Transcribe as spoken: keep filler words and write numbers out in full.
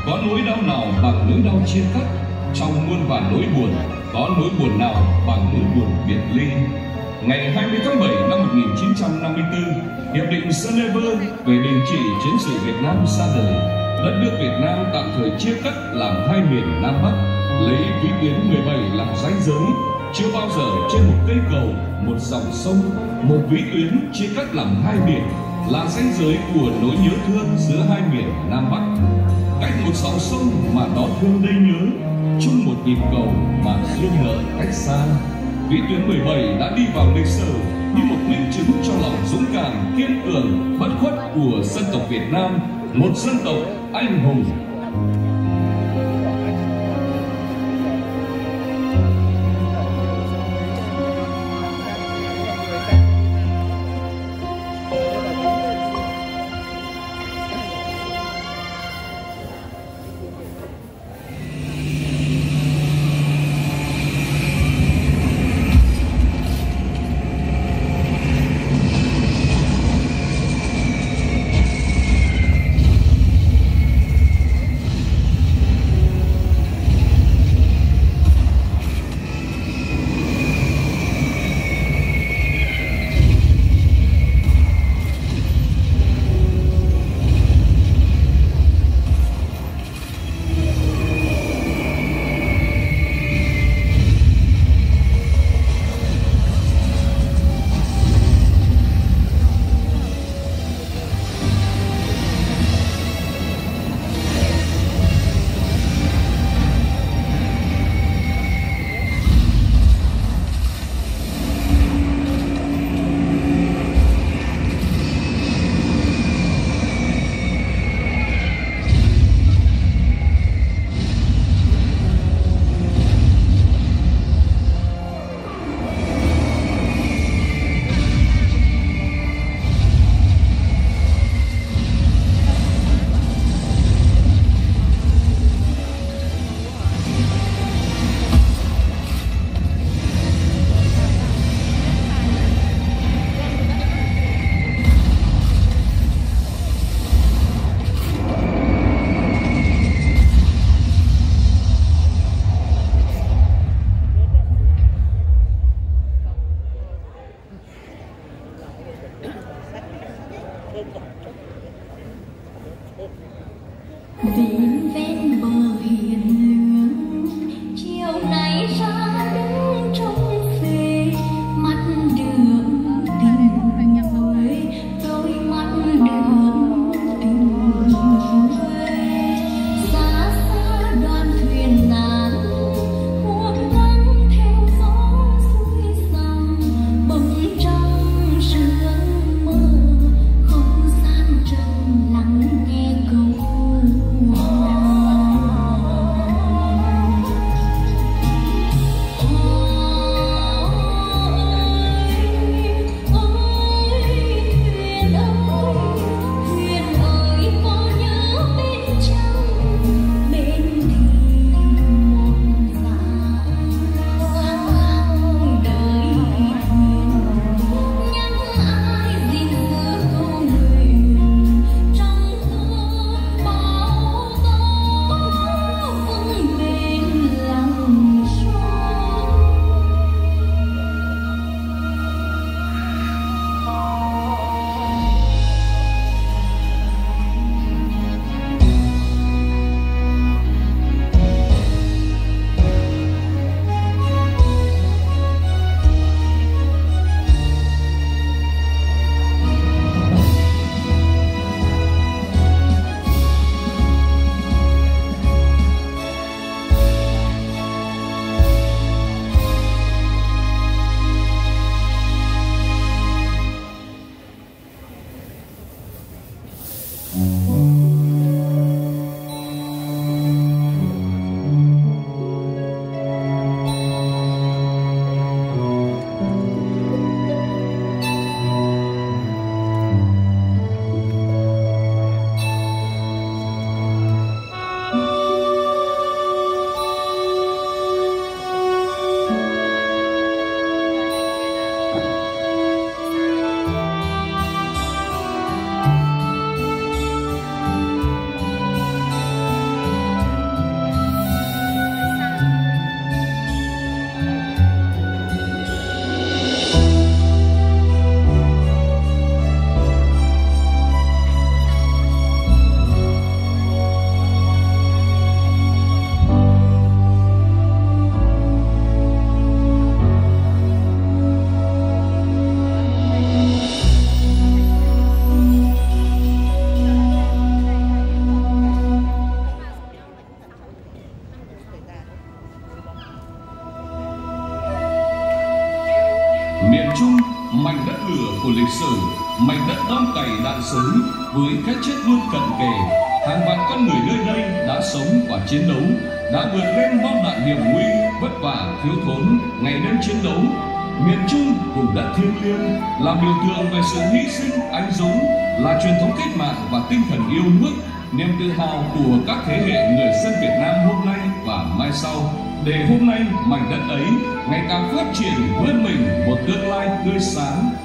có nỗi đau nào bằng nỗi đau chia cắt, trong muôn vàn nỗi buồn, có nỗi buồn nào bằng nỗi buồn biệt ly. Ngày hai mươi tháng bảy năm một nghìn chín trăm năm mươi tư, Hiệp định Geneva về đình chỉ chiến sự Việt Nam ra đời. Đất nước Việt Nam tạm thời chia cắt làm hai miền Nam Bắc, lấy vĩ tuyến mười bảy làm ranh giới. Chưa bao giờ trên một cây cầu, một dòng sông, một vĩ tuyến chia cắt làm hai miền là ranh giới của nỗi nhớ thương giữa hai miền Nam Bắc. Cách một dòng sông mà đó thương đây nhớ, chung một nhịp cầu mà duyên nợ cách xa. Vĩ tuyến mười bảy đã đi vào lịch sử như một minh chứng cho lòng dũng cảm, kiên cường, bất khuất của dân tộc Việt Nam, một dân tộc anh hùng. lịch sử, mảnh đất đom cày đạn súng với cái chết luôn cận kề, hàng vạn con người nơi đây đã sống và chiến đấu, đã vượt lên bom đạn hiểm nguy, vất vả thiếu thốn, ngày đêm chiến đấu. Miền Trung vùng đất thiêng liêng là biểu tượng về sự hy sinh anh dũng, là truyền thống cách mạng và tinh thần yêu nước, niềm tự hào của các thế hệ người dân Việt Nam hôm nay và mai sau, để hôm nay mảnh đất ấy ngày càng phát triển vươn mình một tương lai tươi sáng.